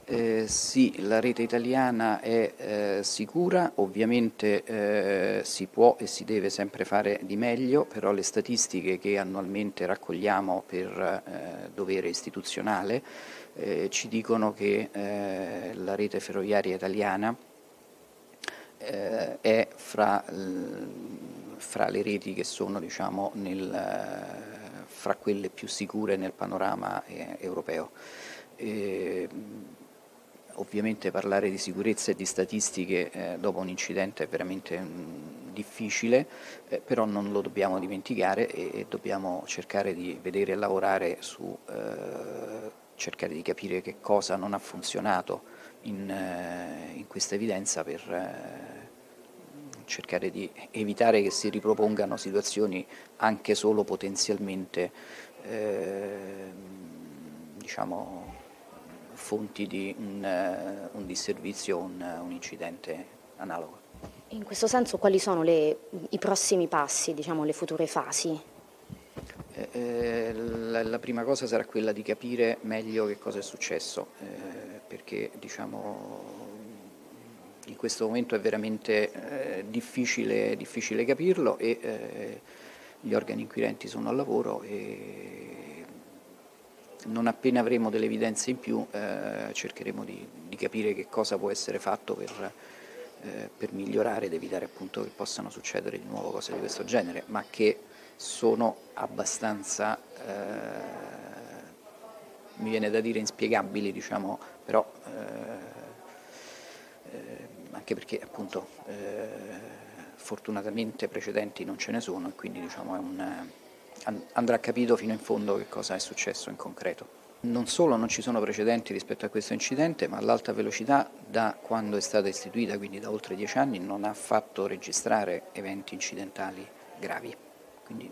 Sì, la rete italiana è sicura, ovviamente si può e si deve sempre fare di meglio, però le statistiche che annualmente raccogliamo per dovere istituzionale ci dicono che la rete ferroviaria italiana è fra le reti che sono, diciamo, fra quelle più sicure nel panorama europeo. E, ovviamente parlare di sicurezza e di statistiche dopo un incidente è veramente difficile, però non lo dobbiamo dimenticare e dobbiamo cercare di vedere e lavorare su cercare di capire che cosa non ha funzionato in questa evidenza per cercare di evitare che si ripropongano situazioni anche solo potenzialmente diciamo, fonti di un disservizio o un incidente analogo. In questo senso quali sono i prossimi passi, diciamo, le future fasi? La prima cosa sarà quella di capire meglio che cosa è successo, perché diciamo, in questo momento è veramente difficile capirlo e gli organi inquirenti sono al lavoro e non appena avremo delle evidenze in più cercheremo di capire che cosa può essere fatto per migliorare ed evitare appunto che possano succedere di nuovo cose di questo genere, ma che sono abbastanza, mi viene da dire inspiegabili, diciamo, però anche perché appunto fortunatamente precedenti non ce ne sono e quindi diciamo andrà capito fino in fondo che cosa è successo in concreto. Non solo non ci sono precedenti rispetto a questo incidente, ma l'alta velocità da quando è stata istituita, quindi da oltre 10 anni, non ha fatto registrare eventi incidentali gravi. Quindi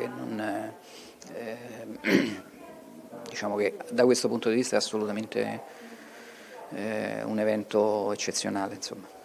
diciamo che da questo punto di vista è assolutamente un evento eccezionale, insomma.